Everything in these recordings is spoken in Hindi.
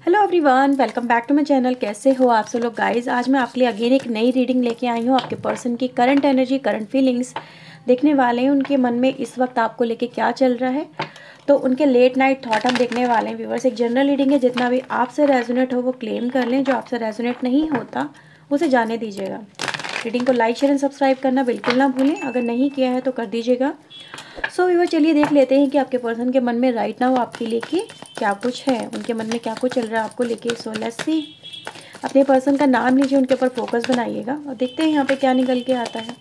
Hello everyone, welcome back to my channel. कैसे हो आप सब लोग गाइस। आज मैं आपके लिए अगेन एक नई रीडिंग लेके आई हूँ। आपके पर्सन की करंट एनर्जी, करंट फीलिंग्स देखने वाले हैं। उनके मन में इस वक्त आपको लेके क्या चल रहा है, तो उनके लेट नाइट थॉट हम देखने वाले हैं। व्यूअर्स, एक जनरल रीडिंग है, जितना भी आपसे रेजोनेट हो वो क्लेम कर लें, जो आपसे रेजोनेट नहीं होता उसे जाने दीजिएगा। रीडिंग को लाइक, शेयर एंड सब्सक्राइब करना बिल्कुल ना भूलें, अगर नहीं किया है तो कर दीजिएगा। सो व्यूअर, चलिए देख लेते हैं कि आपके पर्सन के मन में राइट नाउ आपके लेके क्या कुछ है, उनके मन में क्या कुछ चल रहा है आपको लेके। So let's see. अपने पर्सन का नाम लीजिए, उनके ऊपर फोकस बनाइएगा और देखते हैं यहाँ पे क्या निकल के आता है।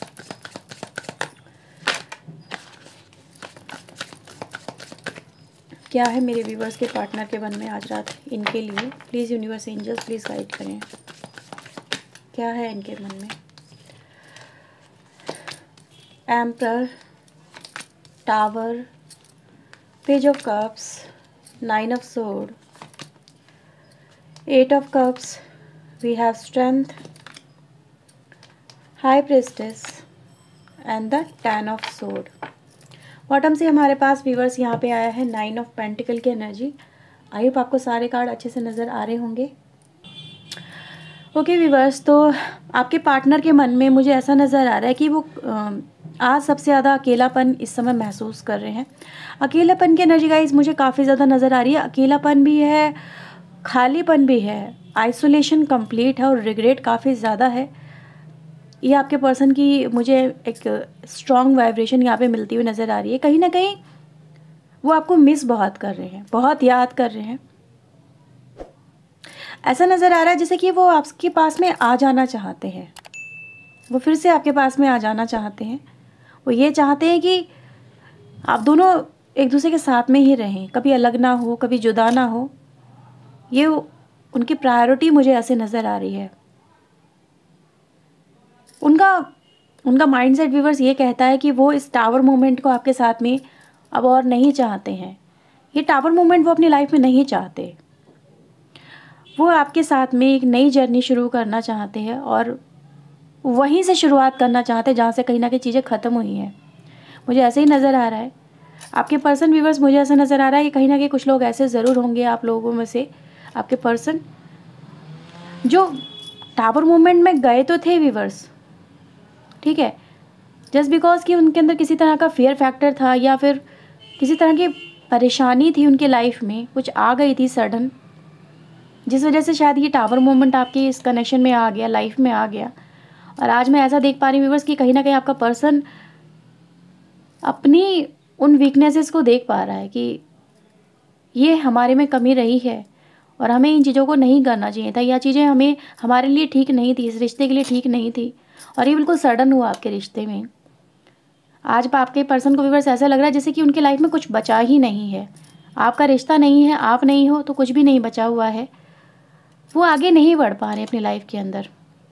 क्या है मेरे व्यूअर्स के पार्टनर के मन में आज रात इनके लिए। Please universe angels please guide करें, क्या है इनके मन में। Emperor, tower, page of cups, 9 of sword, 8 of cups, we have strength, high priestess and the 10 of sword। Bottom से हमारे पास व्यूअर्स यहाँ पे आया है 9 of पेंटिकल की एनर्जी। आई होप आपको सारे कार्ड अच्छे से नज़र आ रहे होंगे। ओके व्यूअर्स, तो आपके पार्टनर के मन में मुझे ऐसा नज़र आ रहा है कि वो आज सबसे ज़्यादा अकेलापन इस समय महसूस कर रहे हैं। अकेलापन की एनर्जी गाइस मुझे काफ़ी ज़्यादा नज़र आ रही है। अकेलापन भी है, खालीपन भी है, आइसोलेशन कंप्लीट है और रिग्रेट काफ़ी ज़्यादा है। ये आपके पर्सन की मुझे एक स्ट्रॉन्ग वाइब्रेशन यहाँ पे मिलती हुई नज़र आ रही है। कहीं ना कहीं वो आपको मिस बहुत कर रहे हैं, बहुत याद कर रहे हैं। ऐसा नज़र आ रहा है जैसे कि वो आपके पास में आ जाना चाहते हैं, वो फिर से आपके पास में आ जाना चाहते हैं। वो ये चाहते हैं कि आप दोनों एक दूसरे के साथ में ही रहें, कभी अलग ना हो, कभी जुदा ना हो। ये उनकी प्रायोरिटी मुझे ऐसे नज़र आ रही है। उनका माइंडसेट व्यूअर्स ये कहता है कि वो इस टावर मोमेंट को आपके साथ में अब और नहीं चाहते हैं। ये टावर मोमेंट वो अपनी लाइफ में नहीं चाहते। वो आपके साथ में एक नई जर्नी शुरू करना चाहते हैं और वहीं से शुरुआत करना चाहते हैं जहाँ से कहीं ना कहीं चीज़ें ख़त्म हुई हैं। मुझे ऐसे ही नज़र आ रहा है। आपके पर्सन व्यूअर्स, मुझे ऐसा नज़र आ रहा है कि कहीं ना कहीं कुछ लोग ऐसे ज़रूर होंगे आप लोगों में से, आपके पर्सन जो टावर मूवमेंट में गए तो थे व्यूअर्स, ठीक है, जस्ट बिकॉज कि उनके अंदर किसी तरह का फियर फैक्टर था या फिर किसी तरह की परेशानी थी उनके लाइफ में, कुछ आ गई थी सडन, जिस वजह से शायद ये टावर मोमेंट आपके इस कनेक्शन में आ गया, लाइफ में आ गया। और आज मैं ऐसा देख पा रही हूँ व्यूअर्स कि कहीं ना कहीं आपका पर्सन अपनी उन वीकनेसेस को देख पा रहा है कि ये हमारे में कमी रही है और हमें इन चीज़ों को नहीं करना चाहिए था, या चीज़ें हमें हमारे लिए ठीक नहीं थी, इस रिश्ते के लिए ठीक नहीं थी, और ये बिल्कुल सडन हुआ आपके रिश्ते में। आज आपके पर्सन को व्यूअर्स ऐसा लग रहा है जैसे कि उनकी लाइफ में कुछ बचा ही नहीं है। आपका रिश्ता नहीं है, आप नहीं हो तो कुछ भी नहीं बचा हुआ है। वो आगे नहीं बढ़ पा रहे अपनी लाइफ के अंदर।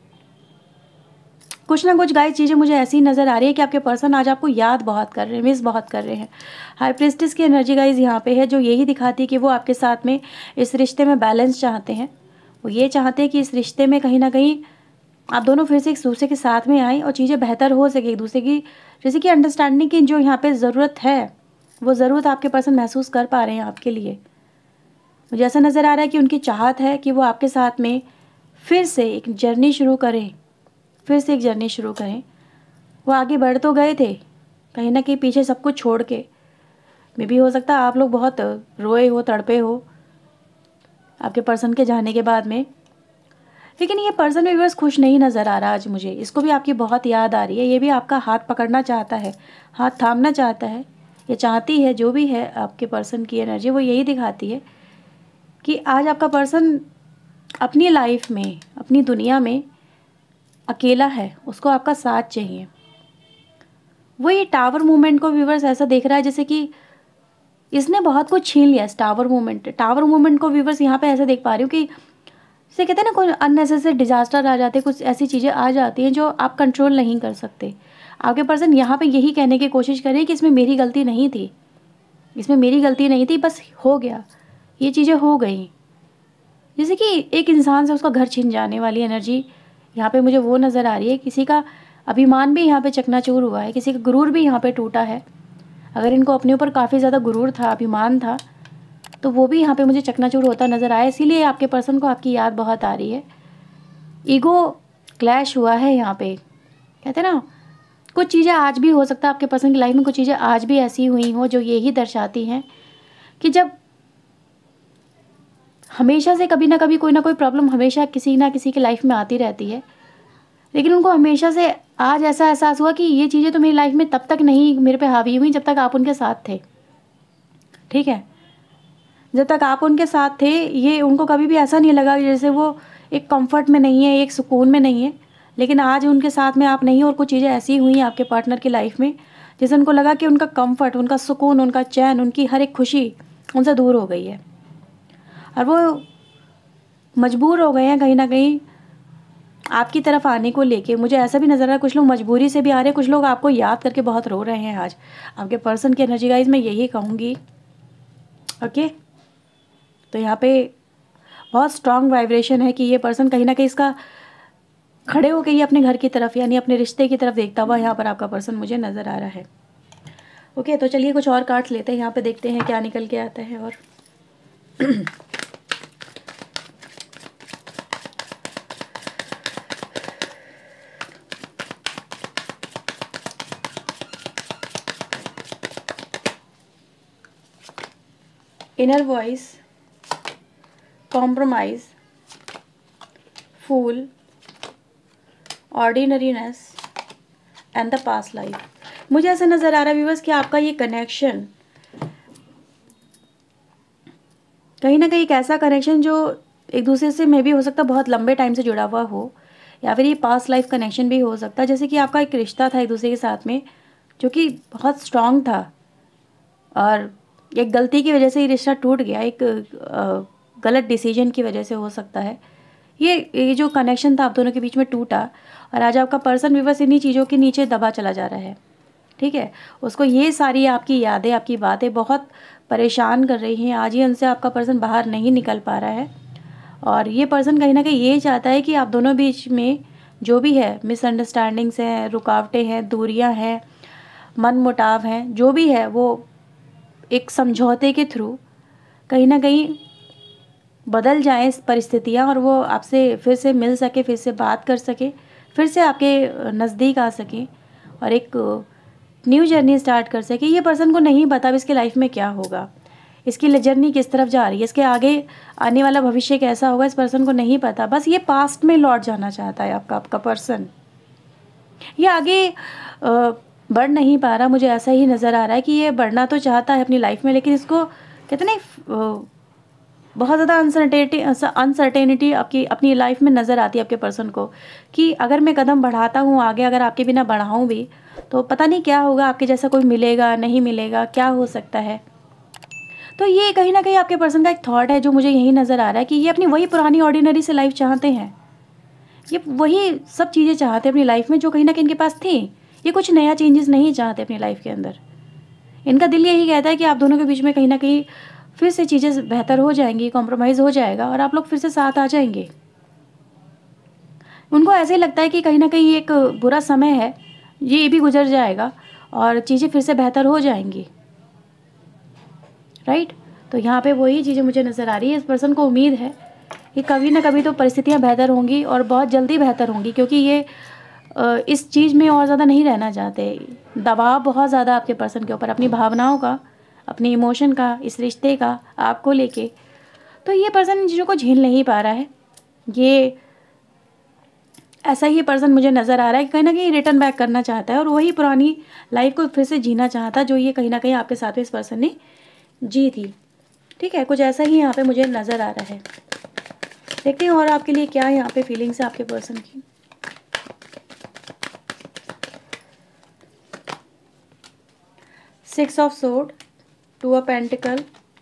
कुछ ना कुछ गाइस चीज़ें मुझे ऐसी नज़र आ रही है कि आपके पर्सन आज आपको याद बहुत कर रहे हैं, मिस बहुत कर रहे हैं। हाई प्रीस्टेस की एनर्जी गाइस यहाँ पे है, जो यही दिखाती है कि वो आपके साथ में इस रिश्ते में बैलेंस चाहते हैं। वो ये चाहते हैं कि इस रिश्ते में कहीं ना कहीं आप दोनों फिर से एक दूसरे के साथ में आएँ और चीज़ें बेहतर हो सके, एक दूसरे की जैसे कि अंडरस्टैंडिंग की जो यहाँ पे ज़रूरत है, वो ज़रूरत आपके पर्सन महसूस कर पा रहे हैं आपके लिए। मुझे ऐसा नज़र आ रहा है कि उनकी चाहत है कि वो आपके साथ में फिर से एक जर्नी शुरू करें, फिर से एक जर्नी शुरू करें। वो आगे बढ़ तो गए थे, कहीं ना कहीं पीछे सब कुछ छोड़ के। मे भी हो सकता है आप लोग बहुत रोए हो, तड़पे हो आपके पर्सन के जाने के बाद में, लेकिन ये पर्सन भी बस खुश नहीं नज़र आ रहा आज मुझे। इसको भी आपकी बहुत याद आ रही है, ये भी आपका हाथ पकड़ना चाहता है, हाथ थामना चाहता है, ये चाहती है। जो भी है आपके पर्सन की एनर्जी वो यही दिखाती है कि आज आपका पर्सन अपनी लाइफ में, अपनी दुनिया में अकेला है, उसको आपका साथ चाहिए। वो ये टावर मूवमेंट को व्यूवर्स ऐसा देख रहा है जैसे कि इसने बहुत कुछ छीन लिया। इस टावर मूवमेंट को व्यूवर्स यहाँ पे ऐसे देख पा रही हूँ कि जैसे कहते हैं ना, कोई अननेसेसरी डिजास्टर आ जाते हैं, कुछ ऐसी चीज़ें आ जाती हैं जो आप कंट्रोल नहीं कर सकते। आपके पर्सन यहाँ पे यही कहने की कोशिश करें कि इसमें मेरी गलती नहीं थी, इसमें मेरी गलती नहीं थी, बस हो गया, ये चीज़ें हो गई। जैसे कि एक इंसान से उसका घर छीन जाने वाली एनर्जी यहाँ पे मुझे वो नज़र आ रही है। किसी का अभिमान भी यहाँ पे चकनाचूर हुआ है, किसी का गुरूर भी यहाँ पे टूटा है। अगर इनको अपने ऊपर काफ़ी ज़्यादा गुरूर था, अभिमान था, तो वो भी यहाँ पे मुझे चकनाचूर होता नज़र आया, इसीलिए आपके पर्सन को आपकी याद बहुत आ रही है। ईगो क्लैश हुआ है यहाँ पे, कहते हैं ना कुछ चीज़ें आज भी हो सकता है आपके पर्सन की लाइफ में, कुछ चीज़ें आज भी ऐसी हुई हो जो यही दर्शाती हैं कि जब हमेशा से कभी ना कभी कोई ना कोई प्रॉब्लम हमेशा किसी ना किसी की लाइफ में आती रहती है, लेकिन उनको हमेशा से आज ऐसा एहसास हुआ कि ये चीज़ें तो मेरी लाइफ में तब तक नहीं मेरे पे हावी हुई जब तक आप उनके साथ थे। ठीक है, जब तक आप उनके साथ थे ये उनको कभी भी ऐसा नहीं लगा जैसे वो एक कंफर्ट में नहीं है, एक सुकून में नहीं है। लेकिन आज उनके साथ में आप नहीं, और कुछ चीज़ें ऐसी हुई आपके पार्टनर की लाइफ में जैसे उनको लगा कि उनका कंफर्ट, उनका सुकून, उनका चैन, उनकी हर एक खुशी उनसे दूर हो गई है, और वो मजबूर हो गए हैं कहीं ना कहीं आपकी तरफ आने को लेके। मुझे ऐसा भी नज़र आ रहा है कुछ लोग मजबूरी से भी आ रहे हैं, कुछ लोग आपको याद करके बहुत रो रहे हैं आज। आपके पर्सन की एनर्जी गाइस मैं यही कहूँगी। ओके, तो यहाँ पे बहुत स्ट्रॉन्ग वाइब्रेशन है कि ये पर्सन कहीं ना कहीं इसका खड़े होकर ये अपने घर की तरफ यानी अपने रिश्ते की तरफ देखता हुआ यहाँ पर आपका पर्सन मुझे नज़र आ रहा है। ओके, तो चलिए कुछ और कार्ड्स लेते हैं यहाँ पे, देखते हैं क्या निकल के आता है। और inner voice, compromise, fool, ordinariness and the past life. मुझे ऐसा नज़र आ रहा है व्यूअर्स कि आपका ये कनेक्शन कहीं ना कहीं एक ऐसा कनेक्शन जो एक दूसरे से मे भी हो सकता है बहुत लंबे टाइम से जुड़ा हुआ हो, या फिर ये पास्ट लाइफ कनेक्शन भी हो सकता है। जैसे कि आपका एक रिश्ता था एक दूसरे के साथ में जो कि बहुत स्ट्रॉन्ग था, और एक गलती की वजह से ये रिश्ता टूट गया, एक गलत डिसीजन की वजह से हो सकता है ये जो कनेक्शन था आप दोनों के बीच में टूटा, और आज आपका पर्सन भी बस इन्हीं चीज़ों के नीचे दबा चला जा रहा है। ठीक है, उसको ये सारी आपकी यादें, आपकी बातें बहुत परेशान कर रही हैं। आज ही उनसे आपका पर्सन बाहर नहीं निकल पा रहा है, और ये पर्सन कहीं ना कहीं ये चाहता है कि आप दोनों बीच में जो भी है मिसअंडरस्टैंडिंग्स हैं, रुकावटें हैं, दूरियां हैं, मनमुटाव हैं, जो भी है वो एक समझौते के थ्रू कहीं ना कहीं बदल जाए परिस्थितियाँ, और वो आपसे फिर से मिल सके, फिर से बात कर सके, फिर से आपके नज़दीक आ सके और एक न्यू जर्नी स्टार्ट कर सके। ये पर्सन को नहीं पता अब इसकी लाइफ में क्या होगा, इसकी जर्नी किस तरफ जा रही है, इसके आगे आने वाला भविष्य कैसा होगा, इस पर्सन को नहीं पता। बस ये पास्ट में लौट जाना चाहता है आपका पर्सन। ये आगे बढ़ नहीं पा रहा, मुझे ऐसा ही नज़र आ रहा है कि ये बढ़ना तो चाहता है अपनी लाइफ में, लेकिन इसको कहते नहीं बहुत ज़्यादा अनसर्टेनिटी आपकी अपनी लाइफ में नज़र आती है आपके पर्सन को कि अगर मैं कदम बढ़ाता हूँ आगे, अगर आपके बिना बढ़ाऊँ भी तो पता नहीं क्या होगा, आपके जैसा कोई मिलेगा नहीं मिलेगा, क्या हो सकता है। तो ये कहीं ना कहीं आपके पर्सन का एक थॉट है जो मुझे यही नज़र आ रहा है कि ये अपनी वही पुरानी ऑर्डिनरी से लाइफ चाहते हैं, ये वही सब चीज़ें चाहते हैं अपनी लाइफ में जो कहीं ना कहीं इनके पास थी। ये कुछ नया चेंजेस नहीं चाहते अपनी लाइफ के अंदर। इनका दिल यही कहता है कि आप दोनों के बीच में कहीं ना कहीं फिर से चीज़ें बेहतर हो जाएंगी, कॉम्प्रोमाइज़ हो जाएगा और आप लोग फिर से साथ आ जाएंगे। उनको ऐसे ही लगता है कि कहीं ना कहीं एक बुरा समय है, ये भी गुजर जाएगा और चीज़ें फिर से बेहतर हो जाएंगी। राइट, तो यहाँ पे वही चीज़ें मुझे नज़र आ रही है। इस पर्सन को उम्मीद है कि कभी ना कभी तो परिस्थितियाँ बेहतर होंगी और बहुत जल्दी बेहतर होंगी, क्योंकि ये इस चीज़ में और ज़्यादा नहीं रहना चाहते। दबाव बहुत ज़्यादा आपके पर्सन के ऊपर, अपनी भावनाओं का, अपनी इमोशन का, इस रिश्ते का, आपको लेके। तो ये पर्सन इन चीज़ों को झेल नहीं पा रहा है। ये ऐसा ही पर्सन मुझे नज़र आ रहा है कि कहीं ना कहीं रिटर्न बैक करना चाहता है और वही पुरानी लाइफ को फिर से जीना चाहता जो ये कहीं ना कहीं आपके साथ में इस पर्सन ने जी थी। ठीक है, कुछ ऐसा ही यहाँ पे मुझे नज़र आ रहा है। देखते हैं और आपके लिए क्या यहाँ पे फीलिंग्स है आपके पर्सन की। Six of sword, two of pentacle,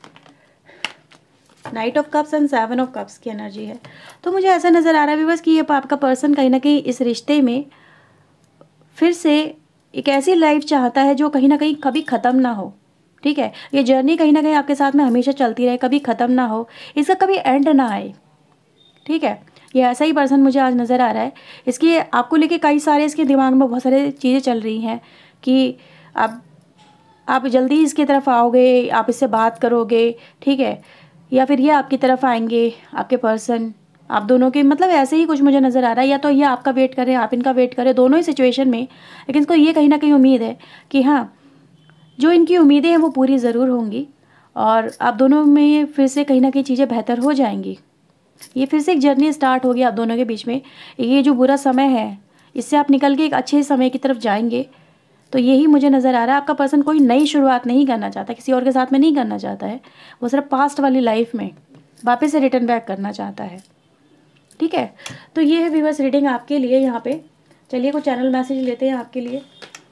knight of cups and seven of cups की एनर्जी है। तो मुझे ऐसा नज़र आ रहा है बस कि ये आपका पर्सन कहीं ना कहीं इस रिश्ते में फिर से एक ऐसी लाइफ चाहता है जो कहीं ना कहीं कभी ख़त्म ना हो। ठीक है, ये जर्नी कहीं ना कहीं आपके साथ में हमेशा चलती रहे, कभी ख़त्म ना हो, इसका कभी एंड ना आए। ठीक है, ये ऐसा ही पर्सन मुझे आज नज़र आ रहा है। इसकी आपको लेके कई सारे इसके दिमाग में बहुत सारे चीज़ें चल रही हैं कि आप जल्दी इसकी तरफ आओगे, आप इससे बात करोगे। ठीक है, या फिर ये आपकी तरफ आएंगे, आपके पर्सन आप दोनों के मतलब ऐसे ही कुछ मुझे नज़र आ रहा है। या तो ये आपका वेट करें, आप इनका वेट करें, दोनों ही सिचुएशन में। लेकिन इसको ये कहीं ना कहीं उम्मीद है कि हाँ, जो इनकी उम्मीदें हैं वो पूरी ज़रूर होंगी और आप दोनों में फिर से कहीं ना कहीं चीज़ें बेहतर हो जाएंगी। ये फिर से एक जर्नी स्टार्ट होगी आप दोनों के बीच में। ये जो बुरा समय है इससे आप निकल के एक अच्छे समय की तरफ जाएंगे। तो यही मुझे नज़र आ रहा है। आपका पर्सन कोई नई शुरुआत नहीं करना चाहता, किसी और के साथ में नहीं करना चाहता है, वो सिर्फ पास्ट वाली लाइफ में वापस से रिटर्न बैक करना चाहता है। ठीक है, तो ये है व्यूअर्स रीडिंग आपके लिए यहाँ पे। चलिए कुछ चैनल मैसेज लेते हैं आपके लिए।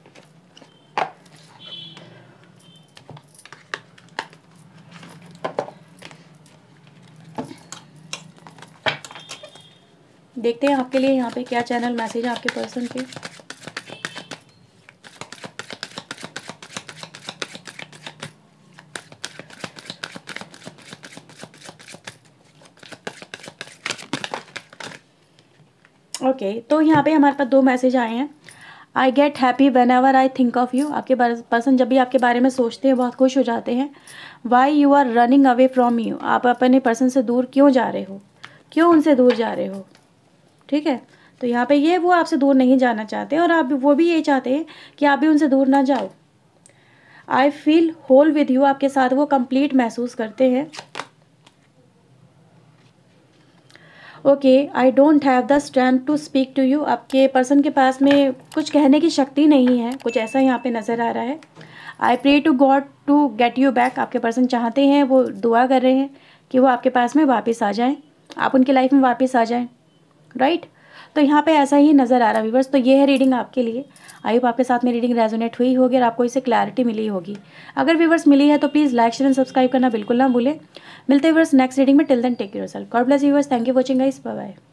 देखते हैं आपके लिए यहाँ पे क्या चैनल मैसेज है आपके पर्सन के। ओके, तो यहाँ पे हमारे पास 2 मैसेज आए हैं। I get happy whenever I think of you. आपके पर्सन जब भी आपके बारे में सोचते हैं बहुत खुश हो जाते हैं। Why you are running away from you. आप अपने पर्सन से दूर क्यों जा रहे हो, क्यों उनसे दूर जा रहे हो। ठीक है, तो यहाँ पे ये वो आपसे दूर नहीं जाना चाहते और आप वो भी ये चाहते हैं कि आप भी उनसे दूर ना जाओ। I feel whole with you. आपके साथ वो कंप्लीट महसूस करते हैं। Okay, I don't have the strength to speak to you. आपके पर्सन के पास में कुछ कहने की शक्ति नहीं है, कुछ ऐसा यहाँ पे नज़र आ रहा है। I pray to God to get you back. आपके पर्सन चाहते हैं, वो दुआ कर रहे हैं कि वो आपके पास में वापस आ जाएं, आप उनकी लाइफ में वापस आ जाएं। राइट, तो यहाँ पे ऐसा ही नज़र आ रहा है व्यूअर्स। तो ये है रीडिंग आपके लिए। आई होप आपके साथ में रीडिंग रेजोनेट हुई होगी और आपको इससे क्लैरिटी मिली होगी। अगर व्यूअर्स मिली है तो please like share and subscribe करना बिल्कुल ना भूलें। मिलते हैं व्यूअर्स नेक्स्ट रीडिंग में। Till then take care yourself. God bless viewers. Thank you watching guys. Bye bye.